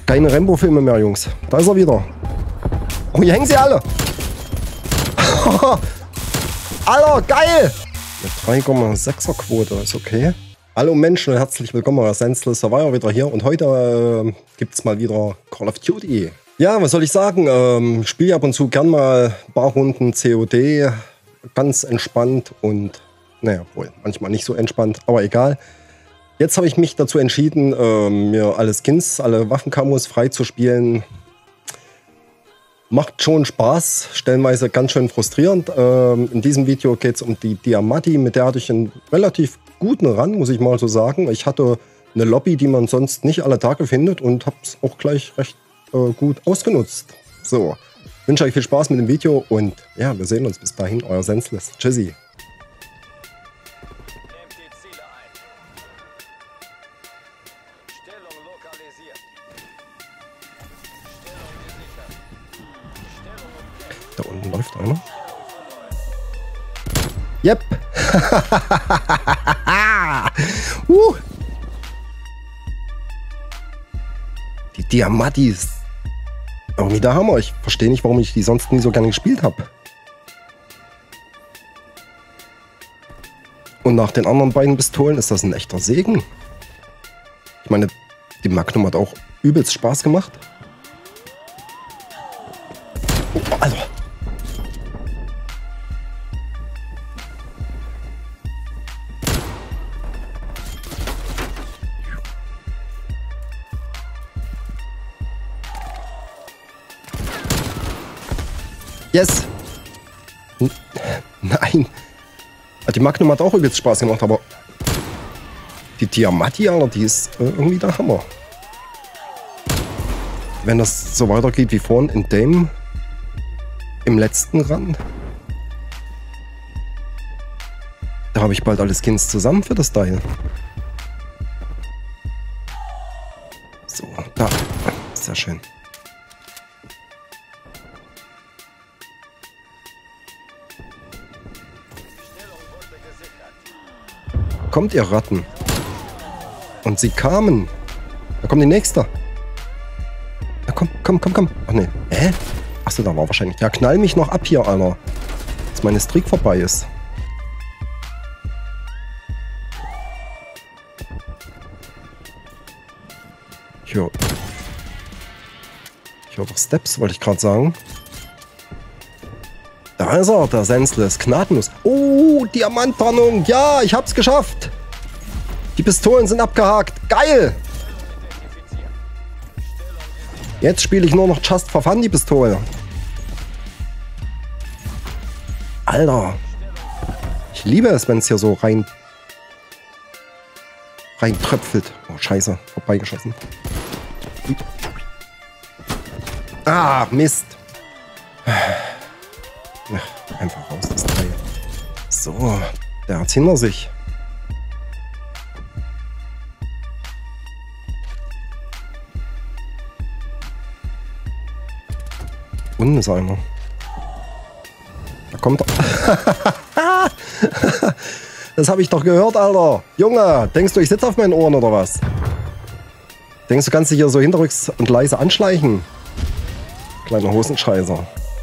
Keine Rambo-Filme mehr, Jungs. Da ist er wieder. Oh, hier hängen sie alle. Alter, geil! Eine 3,6er Quote, ist okay. Hallo Menschen und herzlich willkommen bei Senseless Survivor wieder hier. Und heute gibt's mal wieder Call of Duty. Ja, was soll ich sagen? Ich spiele ab und zu gern mal ein paar Runden COD. Ganz entspannt und, naja, wohl, manchmal nicht so entspannt, aber egal. Jetzt habe ich mich dazu entschieden, mir alle Skins, alle Waffenkamos frei zu spielen. Macht schon Spaß, stellenweise ganz schön frustrierend. In diesem Video geht es um die Diamatti, mit der hatte ich einen relativ guten Run, muss ich mal so sagen. Ich hatte eine Lobby, die man sonst nicht alle Tage findet und habe es auch gleich recht gut ausgenutzt. So, wünsche euch viel Spaß mit dem Video und ja, wir sehen uns bis dahin, euer Senseless. Tschüssi. Da unten läuft einer. Yep. Die Diamatti ist irgendwie der Hammer. Ich verstehe nicht, warum ich die sonst nie so gerne gespielt habe. Und nach den anderen beiden Pistolen ist das ein echter Segen. Ich meine, die Magnum hat auch übelst Spaß gemacht. Oh, Alter. Yes! Nein! Die Magnum hat auch übelst Spaß gemacht, aber die Diamatti, Alter, die ist irgendwie der Hammer. Wenn das so weitergeht wie vorhin in dem im letzten Run, da habe ich bald alle Skins zusammen für das Teil. So, da. Sehr schön. Kommt ihr Ratten. Und sie kamen. Da kommt die nächste. Ja, komm. Ach nee. Hä? Achso, da war wahrscheinlich. Ja, knall mich noch ab hier, Alter. Dass meine Streak vorbei ist. Ich höre doch Steps, wollte ich gerade sagen. Da ist er, der Senseless, gnadenlos. Oh, Diamanttarnung. Ja, ich hab's geschafft. Die Pistolen sind abgehakt. Geil. Jetzt spiele ich nur noch Just for Fun die Pistole. Alter. Ich liebe es, wenn es hier so rein tröpfelt. Oh, scheiße. Vorbeigeschossen. Ah, Mist. Ja, einfach raus, das Teil. So, der hat's hinter sich. Unten ist einer. Da kommt er. Das habe ich doch gehört, Alter. Junge, denkst du, ich sitze auf meinen Ohren oder was? Denkst du, kannst dich hier so hinterrücks und leise anschleichen? Kleiner Hosenscheißer.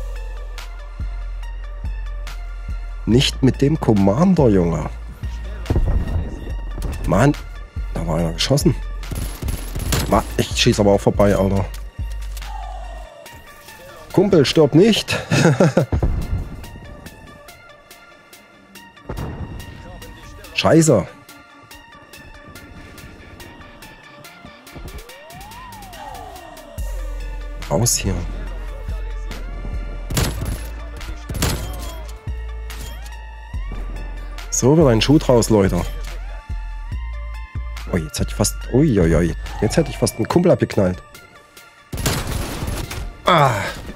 Nicht mit dem Commander, Junge. Mann, da war einer geschossen. Mann, ich schieße aber auch vorbei, Alter. Kumpel, stirb nicht. Scheiße. Raus hier. So wird ein Schuh draus, Leute. Oh, jetzt hätte ich fast... Uiuiui. Jetzt hätte ich fast einen Kumpel abgeknallt. Ah.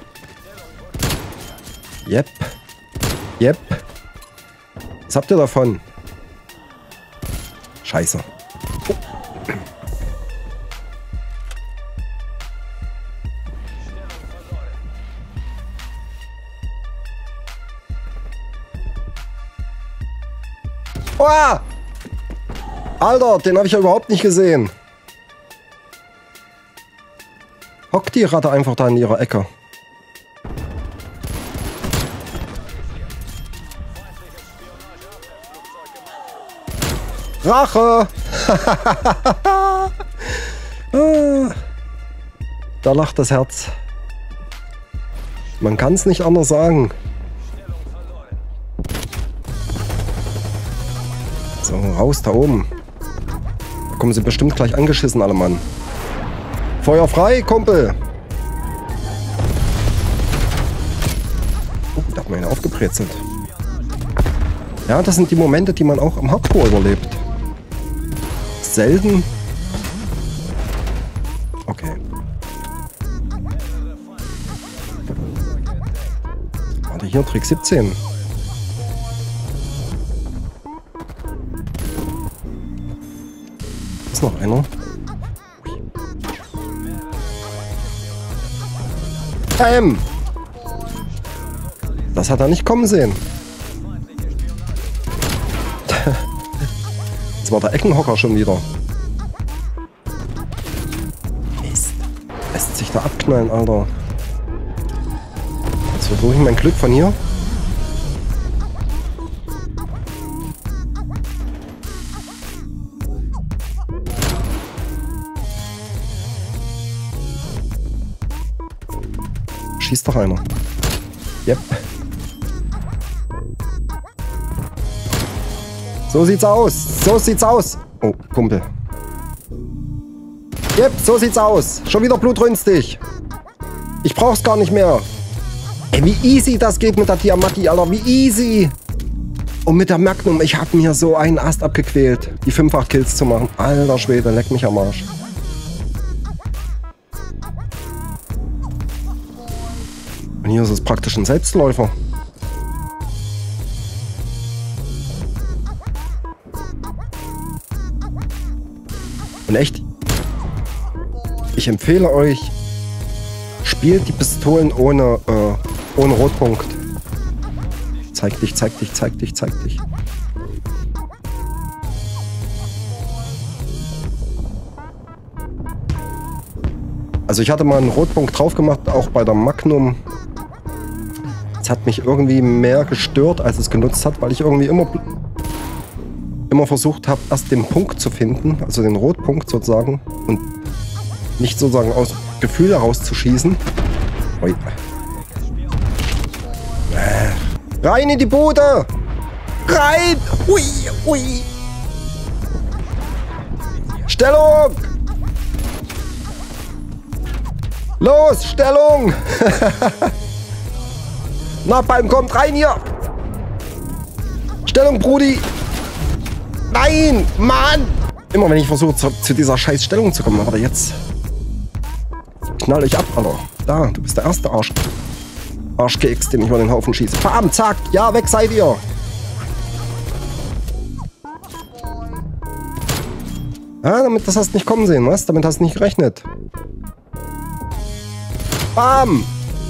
Yep. Was habt ihr davon? Scheiße. Oh. Oh! Alter, den habe ich ja überhaupt nicht gesehen. Hockt die Ratte einfach da in ihrer Ecke. Rache! Da lacht das Herz. Man kann es nicht anders sagen. So, raus da oben. Da kommen sie bestimmt gleich angeschissen, alle Mann. Feuer frei, Kumpel! Oh, da hat man ihn aufgebrezelt. Ja, das sind die Momente, die man auch am Hardcore überlebt. Selten. Okay. Warte, hier, Trick 17. Ist noch einer? Das hat er nicht kommen sehen. Jetzt war der Eckenhocker schon wieder. Mist. Lässt sich da abknallen, Alter. Jetzt versuche ich mein Glück von hier. Schießt doch einer. Yep. So sieht's aus. So sieht's aus. Oh, Kumpel. Yep, so sieht's aus. Schon wieder blutrünstig. Ich brauch's gar nicht mehr. Ey, wie easy das geht mit der Diamatti, Alter. Wie easy. Und mit der Magnum, ich hab mir so einen Ast abgequält, die 5-8 Kills zu machen. Alter Schwede, leck mich am Arsch. Und hier ist es praktisch ein Selbstläufer. Und echt, ich empfehle euch, spielt die Pistolen ohne Rotpunkt. Zeig dich, zeig dich, zeig dich, zeig dich. Also ich hatte mal einen Rotpunkt drauf gemacht, auch bei der Magnum. Es hat mich irgendwie mehr gestört, als es genutzt hat, weil ich irgendwie immer versucht habe, erst den Punkt zu finden, also den Rotpunkt sozusagen, und nicht sozusagen aus Gefühl heraus zu schießen. Ui. Rein in die Bude! Rein! Ui, ui! Stellung! Los, Stellung! Napalm kommt rein hier! Stellung, Brudi! Nein! Mann! Immer wenn ich versuche, zu dieser scheiß Stellung zu kommen, aber jetzt knall ich ab, Alter. Da, du bist der erste Arschkeks, den ich über den Haufen schieße. Bam, zack! Ja, weg seid ihr! Ah, das hast du nicht kommen sehen, was? Damit hast du nicht gerechnet. Bam!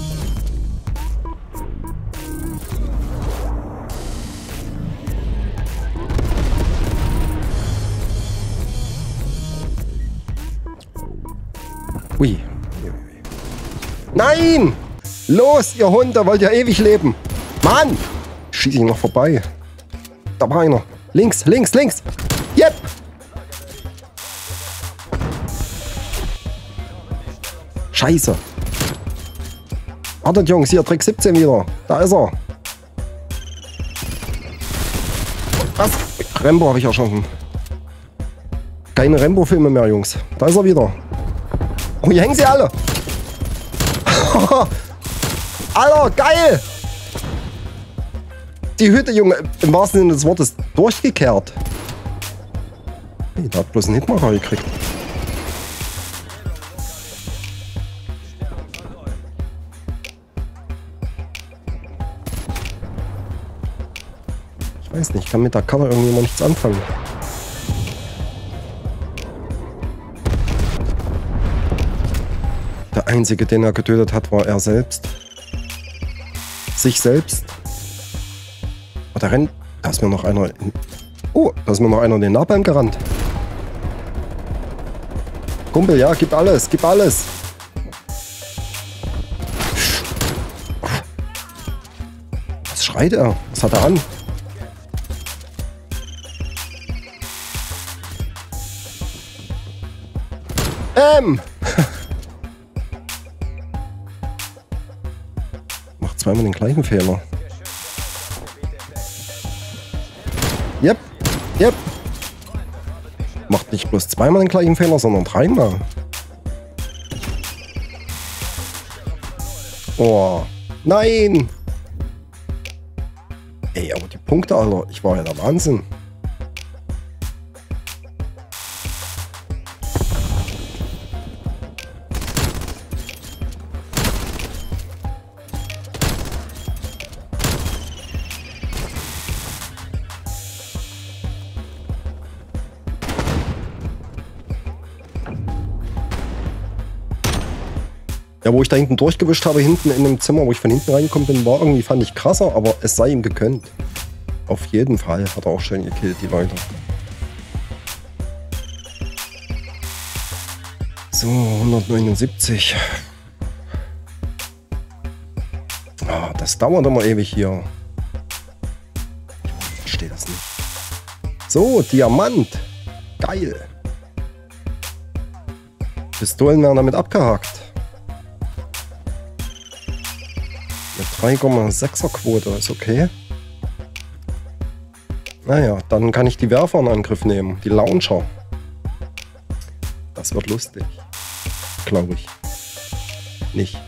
Ui. Nein! Los, ihr Hunde, wollt ihr ewig leben? Mann! Schieße ich noch vorbei. Da war einer. Links, links, links! Yep! Scheiße. Wartet, Jungs, hier, Trick 17 wieder. Da ist er. Was? Rambo habe ich erschossen. Keine Rambo-Filme mehr, Jungs. Da ist er wieder. Oh, hier hängen sie alle. Alter, geil. Die Hütte, Junge, im wahrsten Sinne des Wortes durchgekehrt. Hey, da hat bloß einen Hitmacher gekriegt. Ich weiß nicht, ich kann mit der Karte irgendwie immer nichts anfangen. Der Einzige, den er getötet hat, war er selbst. Sich selbst. Oh, da rennt. Da ist mir noch einer. Oh, da ist mir noch einer in den Napalm gerannt. Kumpel, ja, gib alles, gib alles. schreit er? Was hat er an? Macht zweimal den gleichen Fehler. Yep. Yep. Macht nicht bloß zweimal den gleichen Fehler, sondern dreimal. Oh. Nein! Ey, aber die Punkte, Alter. Ich war ja der Wahnsinn. Ja, wo ich da hinten durchgewischt habe, hinten in dem Zimmer, wo ich von hinten reingekommen bin, war irgendwie, fand ich krasser, aber es sei ihm gegönnt. Auf jeden Fall hat er auch schön gekillt, die Leute. So, 179. Ah, das dauert immer ewig hier. Ich verstehe das nicht. So, Diamant. Geil. Pistolen werden damit abgehakt. 3,6er Quote ist okay. Naja, dann kann ich die Werfer in Angriff nehmen. Die Launcher. Das wird lustig. Glaube ich. Nicht.